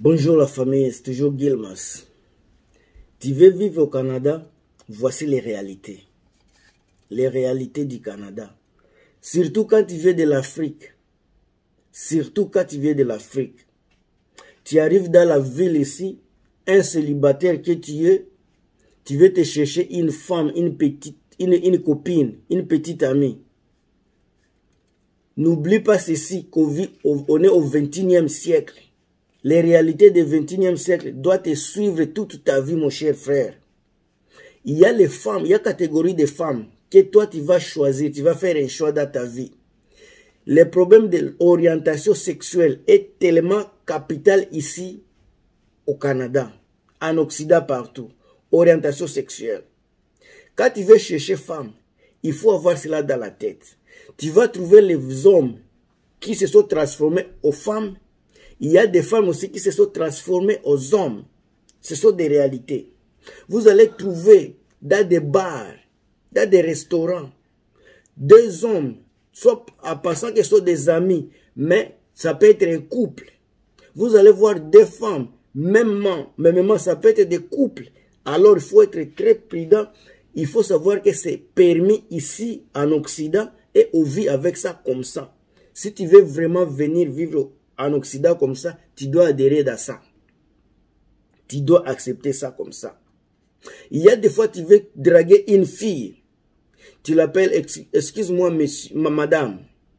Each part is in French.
Bonjour la famille, c'est toujours Gilmas. Tu veux vivre au Canada? Voici les réalités. Les réalités du Canada. Surtout quand tu viens de l'Afrique. Surtout quand tu viens de l'Afrique. Tu arrives dans la ville ici, un célibataire que tu es, tu veux te chercher une femme, une copine, une petite amie. N'oublie pas ceci, qu'on est au 21e siècle. Les réalités du 21e siècle doivent te suivre toute ta vie, mon cher frère. Il y a les femmes, il y a catégorie de femmes que toi tu vas choisir, tu vas faire un choix dans ta vie. Le problème de l'orientation sexuelle est tellement capital ici au Canada, en Occident partout. Orientation sexuelle. Quand tu veux chercher femme, il faut avoir cela dans la tête. Tu vas trouver les hommes qui se sont transformés aux femmes. Il y a des femmes aussi qui se sont transformées aux hommes. Ce sont des réalités. Vous allez trouver dans des bars, dans des restaurants, deux hommes, soit en passant que ce sont des amis, mais ça peut être un couple. Vous allez voir des femmes, mêmement, ça peut être des couples. Alors il faut être très prudent. Il faut savoir que c'est permis ici en Occident et on vit avec ça comme ça. Si tu veux vraiment venir vivre en Occident comme ça, tu dois adhérer à ça. Tu dois accepter ça comme ça. Il y a des fois, tu veux draguer une fille. Tu l'appelles, excuse-moi, madame.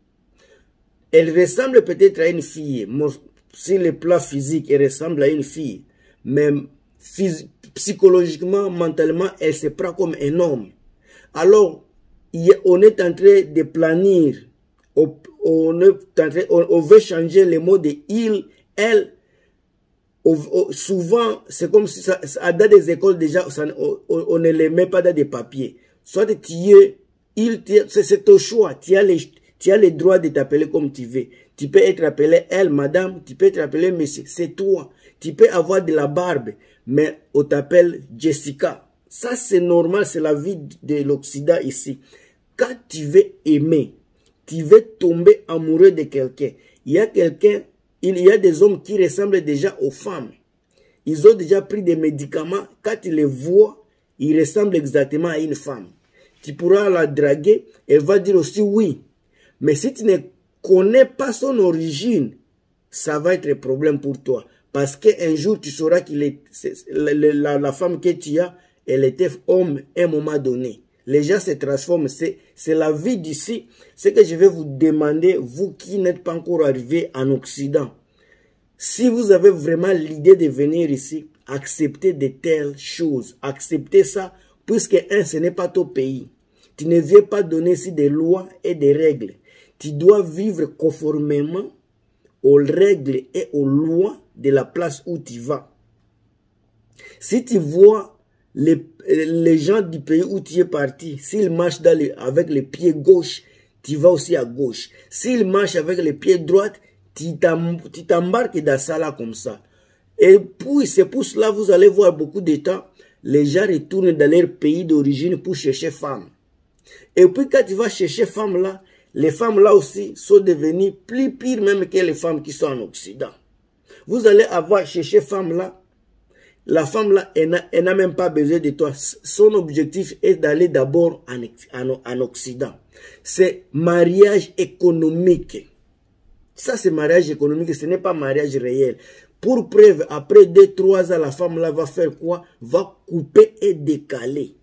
Elle ressemble peut-être à une fille. Sur le plan physique, elle ressemble à une fille. Mais psychologiquement, mentalement, elle se prend comme un homme. Alors, on est en train de planir. On veut changer les mots de il, elle. Souvent, c'est comme si ça, dans des écoles déjà, on ne les met pas dans des papiers. Soit tu es, c'est ton choix. Tu as le droit de t'appeler comme tu veux. Tu peux être appelé elle, madame. Tu peux être appelé monsieur. C'est toi. Tu peux avoir de la barbe, mais on t'appelle Jessica. Ça, c'est normal. C'est la vie de l'Occident ici. Quand tu veux aimer, tu veux tomber amoureux de quelqu'un. Il y a des hommes qui ressemblent déjà aux femmes. Ils ont déjà pris des médicaments. Quand tu les vois, ils ressemblent exactement à une femme. Tu pourras la draguer. Elle va dire aussi oui. Mais si tu ne connais pas son origine, ça va être un problème pour toi. Parce qu'un jour, tu sauras que la femme que tu as, elle était homme à un moment donné. Les gens se transforment. C'est la vie d'ici. Ce que je vais vous demander, vous qui n'êtes pas encore arrivés en Occident. Si vous avez vraiment l'idée de venir ici, acceptez de telles choses. Acceptez ça, puisque ce n'est pas ton pays. Tu ne viens pas donner ici des lois et des règles. Tu dois vivre conformément aux règles et aux lois de la place où tu vas. Si tu vois les gens du pays où tu es parti, s'ils marchent avec les pieds gauche, tu vas aussi à gauche. S'ils marchent avec les pieds droits, tu t'embarques dans ça là comme ça. Et puis, c'est pour cela vous allez voir beaucoup de temps, les gens retournent dans leur pays d'origine pour chercher femme. Et puis quand tu vas chercher femme là, les femmes là aussi sont devenues plus pires même que les femmes qui sont en Occident. Vous allez avoir cherché femme là. La femme là, elle n'a même pas besoin de toi. Son objectif est d'aller d'abord en Occident. C'est mariage économique. Ça, c'est mariage économique. Ce n'est pas mariage réel. Pour preuve, après 2-3 ans, la femme là va faire quoi? Va couper et décaler.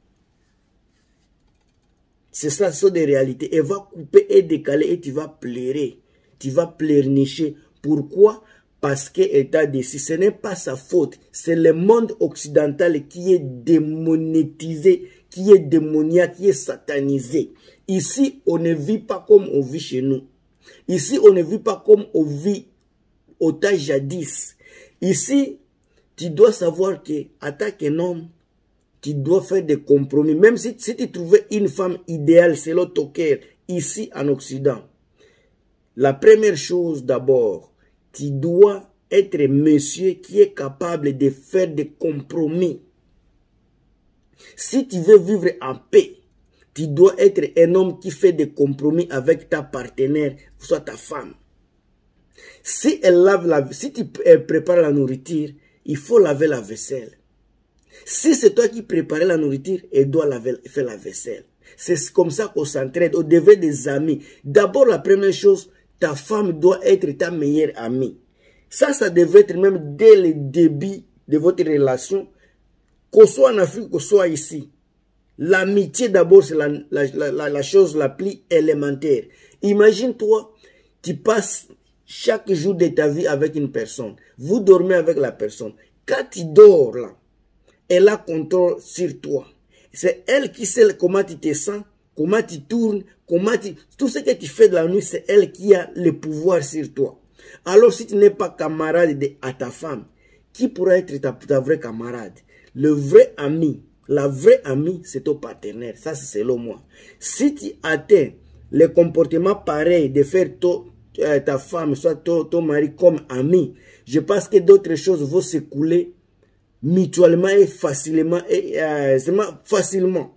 C'est ça, ce sont des réalités. Elle va couper et décaler et tu vas pleurer. Tu vas pleurnicher. Pourquoi? Parce qu'elle t'a décidé. Ce n'est pas sa faute. C'est le monde occidental qui est démonétisé, qui est démoniaque, qui est satanisé. Ici, on ne vit pas comme on vit chez nous. Ici, on ne vit pas comme on vit au temps jadis. Ici, tu dois savoir que, en tant qu'un homme, tu dois faire des compromis. Même si tu trouvais une femme idéale selon ton cœur, ici en Occident, la première chose d'abord, tu dois être monsieur qui est capable de faire des compromis. Si tu veux vivre en paix, tu dois être un homme qui fait des compromis avec ta partenaire, soit ta femme. Si si tu prépares la nourriture, il faut laver la vaisselle. Si c'est toi qui prépares la nourriture, elle doit faire la vaisselle. C'est comme ça qu'on s'entraide. On devait des amis. D'abord, la première chose, ta femme doit être ta meilleure amie. Ça devrait être même dès le début de votre relation, qu'on soit en Afrique, qu'on soit ici. L'amitié, d'abord, c'est la chose la plus élémentaire. Imagine-toi, tu passes chaque jour de ta vie avec une personne. Vous dormez avec la personne. Quand tu dors là, elle a contrôle sur toi. C'est elle qui sait comment tu te sens, comment tu tournes, tout ce que tu fais de la nuit, c'est elle qui a le pouvoir sur toi. Alors si tu n'es pas camarade à ta femme, qui pourra être ta vraie camarade? Le vrai ami, la vraie amie, c'est ton partenaire. Ça, c'est selon moi. Si tu atteins le comportement pareil de faire ta femme, soit ton mari comme ami, je pense que d'autres choses vont s'écouler mutuellement et facilement. Facilement.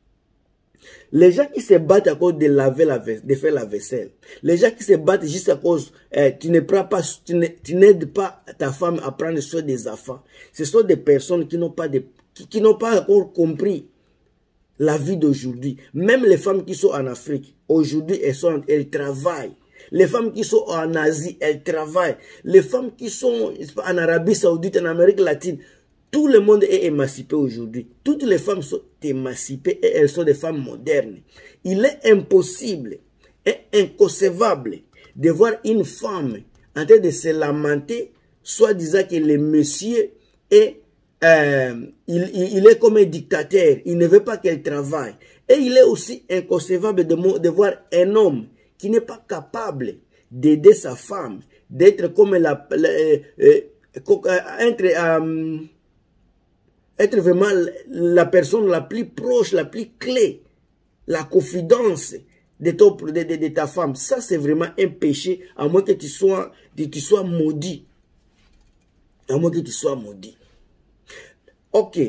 Les gens qui se battent à cause de faire la vaisselle, les gens qui se battent juste à cause, tu n'aides pas ta femme à prendre soin des enfants, ce sont des personnes qui n'ont pas encore compris la vie d'aujourd'hui. Même les femmes qui sont en Afrique, aujourd'hui, elles travaillent. Les femmes qui sont en Asie, elles travaillent. Les femmes qui sont en Arabie Saoudite, en Amérique latine, tout le monde est émancipé aujourd'hui. Toutes les femmes sont émancipées et elles sont des femmes modernes. Il est impossible et inconcevable de voir une femme en train de se lamenter, soit disant que le monsieur est, il est comme un dictateur. Il ne veut pas qu'elle travaille. Et il est aussi inconcevable de voir un homme qui n'est pas capable d'aider sa femme, d'être comme être vraiment la personne la plus proche, la plus clé, la confidence de ta femme. Ça, c'est vraiment un péché, à moins que tu sois maudit. À moins que tu sois maudit. Ok.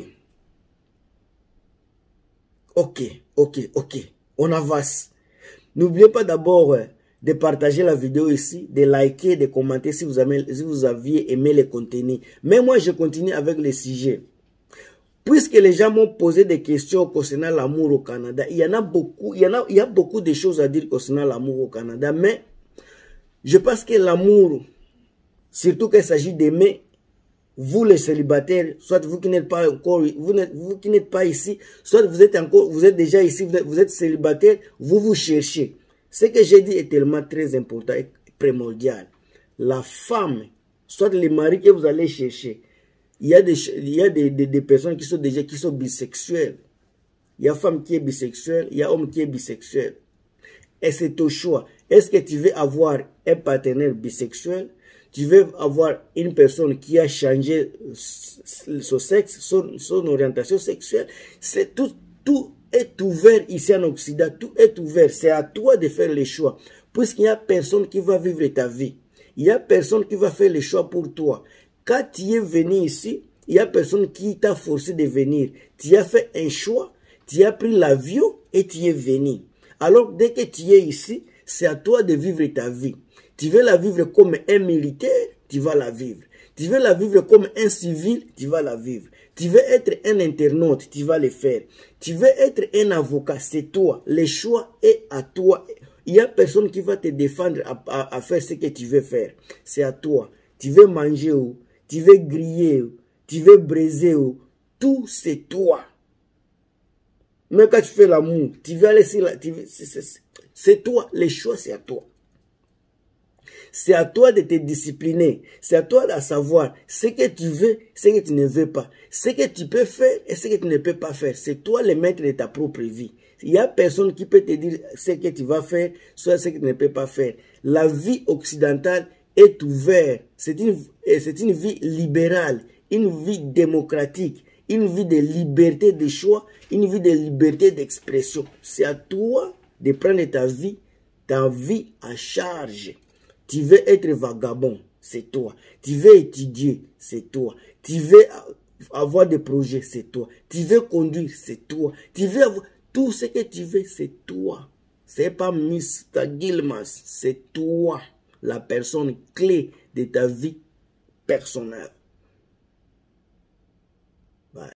On avance. N'oubliez pas d'abord de partager la vidéo ici, de liker, de commenter si vous aviez aimé le contenu. Mais moi, je continue avec le sujet. Puisque les gens m'ont posé des questions concernant l'amour au Canada, il y a beaucoup de choses à dire concernant l'amour au Canada, mais je pense que l'amour, surtout qu'il s'agit d'aimer, vous les célibataires, soit vous qui n'êtes pas encore, vous qui n'êtes pas ici, soit vous êtes déjà ici, vous êtes célibataire, vous cherchez. Ce que j'ai dit est tellement très important et primordial. La femme, soit le mari que vous allez chercher, il y a des personnes qui sont bisexuelles. Il y a femme qui est bisexuelle, il y a homme qui est bisexuel. Et c'est au choix. Est-ce que tu veux avoir un partenaire bisexuel? Tu veux avoir une personne qui a changé son sexe, son orientation sexuelle? C'est tout est ouvert ici en Occident. Tout est ouvert. C'est à toi de faire les choix. Puisqu'il n'y a personne qui va vivre ta vie. Il n'y a personne qui va faire les choix pour toi. Quand tu es venu ici, il n'y a personne qui t'a forcé de venir. Tu as fait un choix, tu as pris l'avion et tu es venu. Alors, dès que tu es ici, c'est à toi de vivre ta vie. Tu veux la vivre comme un militaire, tu vas la vivre. Tu veux la vivre comme un civil, tu vas la vivre. Tu veux être un internaute, tu vas le faire. Tu veux être un avocat, c'est toi. Le choix est à toi. Il n'y a personne qui va te défendre à faire ce que tu veux faire. C'est à toi. Tu veux manger ou tu veux griller, tu veux briser, tout c'est toi. Même quand tu fais l'amour, tu veux aller sur c'est toi, le choix c'est à toi. C'est à toi de te discipliner, c'est à toi de savoir ce que tu veux, ce que tu ne veux pas, ce que tu peux faire et ce que tu ne peux pas faire. C'est toi le maître de ta propre vie. Il n'y a personne qui peut te dire ce que tu vas faire, soit ce que tu ne peux pas faire. La vie occidentale est ouverte. C'est une vie libérale, une vie démocratique, une vie de liberté de choix, une vie de liberté d'expression. C'est à toi de prendre ta vie à charge. Tu veux être vagabond, c'est toi. Tu veux étudier, c'est toi. Tu veux avoir des projets, c'est toi. Tu veux conduire, c'est toi. Tu veux avoir tout ce que tu veux, c'est toi. C'est pas Mr. Gilmas, c'est toi. la personne clé de ta vie personnelle.